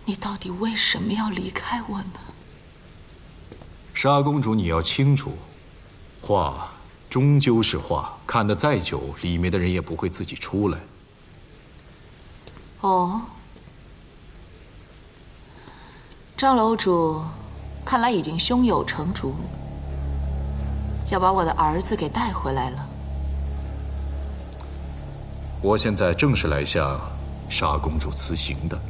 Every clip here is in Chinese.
你到底为什么要离开我呢？ 沙公主，你要清楚，画终究是画，看得再久，里面的人也不会自己出来。 哦，张楼主，看来已经胸有成竹，要把我的儿子给带回来了。 我现在正是来向沙公主辞行的。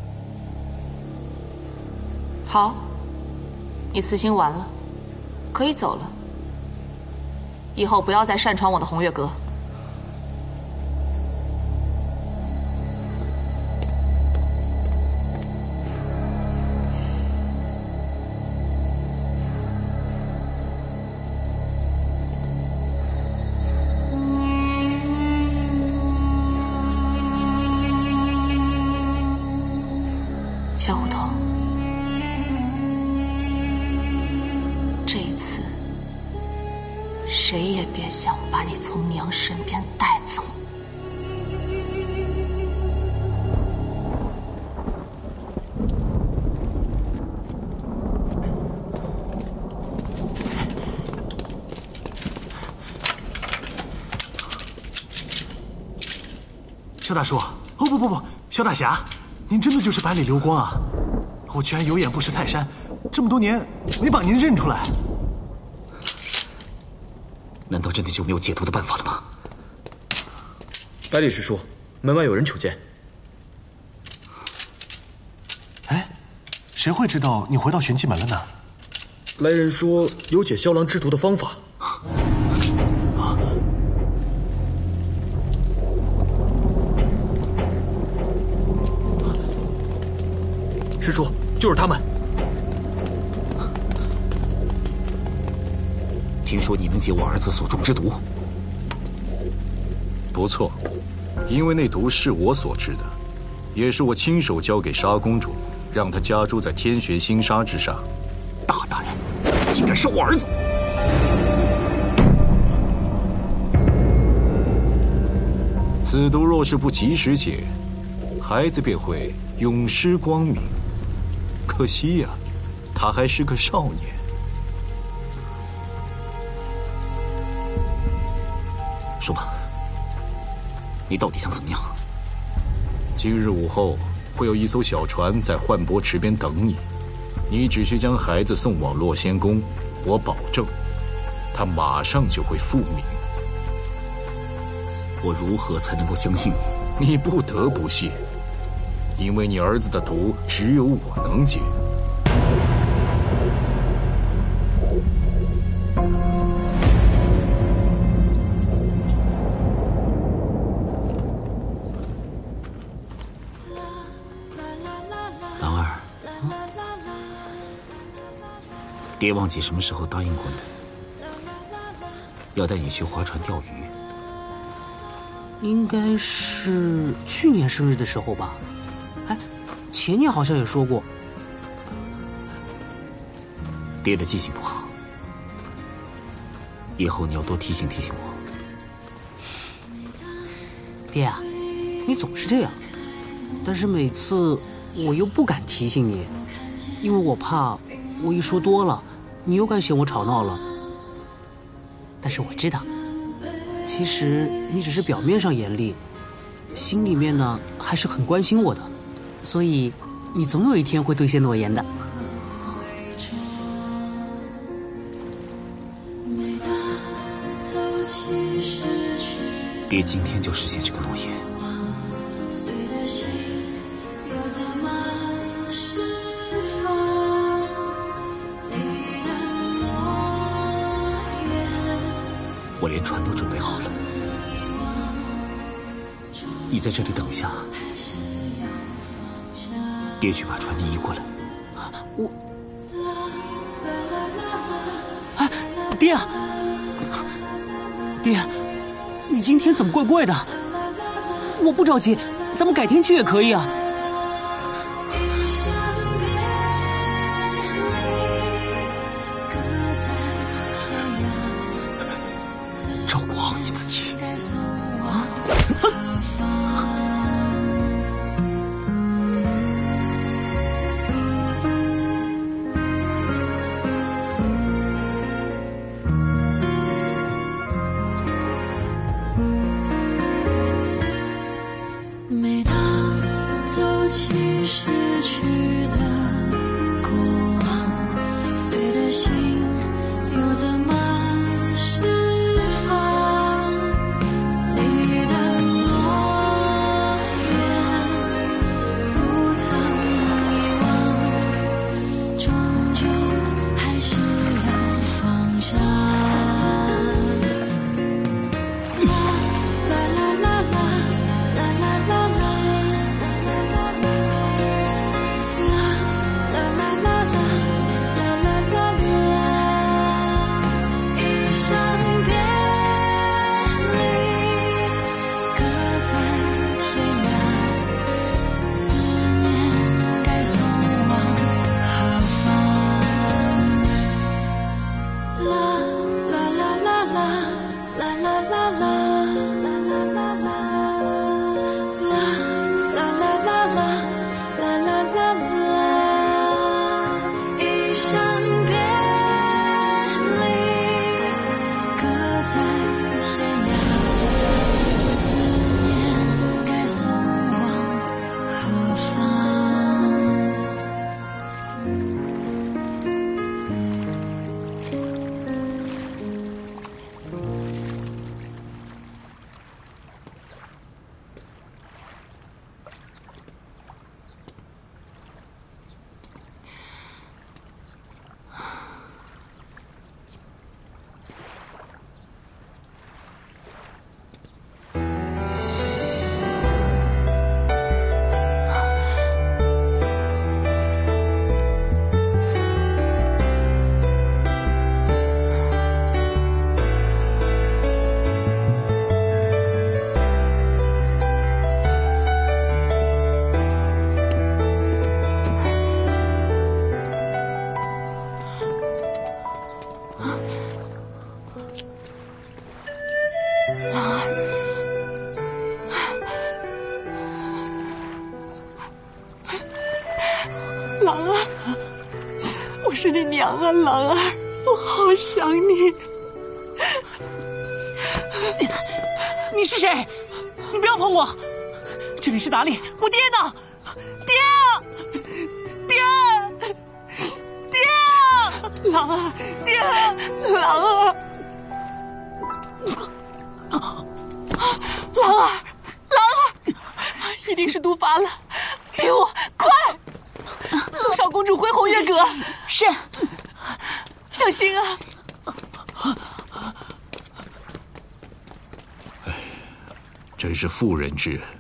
好，你辞行完了，可以走了。以后不要再擅闯我的红月阁。小胡同，这一次，谁也别想把你从娘身边带走。 萧大叔，哦不，萧大侠，您真的就是百里流光啊！我居然有眼不识泰山，这么多年没把您认出来。 难道真的就没有解毒的办法了吗？ 百里师叔，门外有人求见。 哎，谁会知道你回到玄机门了呢？ 来人说有解萧郎制毒的方法。师叔，就是他们。 听说你能解我儿子所中之毒。 不错，因为那毒是我所制的，也是我亲手交给沙公主，让她加诸在天玄星沙之上。 大胆人，竟敢杀我儿子！ 此毒若是不及时解，孩子便会永失光明。可惜呀，他还是个少年。 说吧，你到底想怎么样？ 今日午后会有一艘小船在幻波池边等你，你只需将孩子送往洛仙宫，我保证，他马上就会复明。 我如何才能够相信你？你不得不信，因为你儿子的毒只有我能解。 狼儿，爹忘记什么时候答应过你，要带你去划船钓鱼。 应该是去年生日的时候吧？哎，前年好像也说过。 爹的记性不好，以后你要多提醒提醒我。 爹啊，你总是这样，但是每次我又不敢提醒你，因为我怕我一说多了，你又敢嫌我吵闹了。但是我知道，其实你只是表面上严厉，心里面呢还是很关心我的，所以你总有一天会兑现诺言的。 爹今天就实现这个诺言。我连船都准备好了，你在这里等一下，爹去把船移过来。 我，哎，爹啊，爹，你今天怎么怪怪的？我不着急，咱们改天去也可以啊。 照顾好你自己。 啊！ 郎儿，我是你娘啊，郎儿，我好想你。 你是谁？你不要碰我！这里是哪里？我爹呢？爹！ 郎儿，爹，郎儿，郎儿，一定是毒发了，给我快送少公主回红月阁。 是， 小心啊！ 真是妇人之仁。